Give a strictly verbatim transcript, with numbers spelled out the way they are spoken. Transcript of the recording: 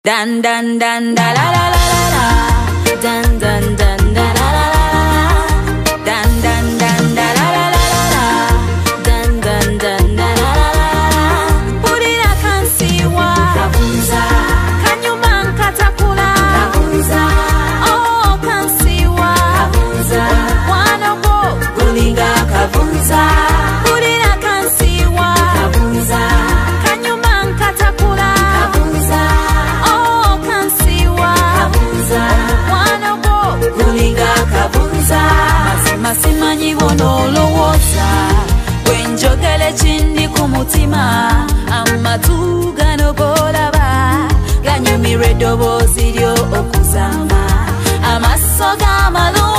Dan dan dan da la la la la la. Dan dan dan da la la la la. Dan dan dan da la la la la. Dan dan dan da la la la la. Purira kansiwa kabunza. Kanyuma nkatakula kabunza. Oh kansiwa kabunza. Wanogo gulinga kabunza. Purira kansiwa kabunza. Kanyuma nkatakula kabunza. Oh kansiwa kabunza. Wanogo gulinga kabunza. Masimanyi bonolowoza wenjogele chindi kumutima amatu gano bolaba ganyumire eddoboozi lyo okuzamba amaso g'amalungi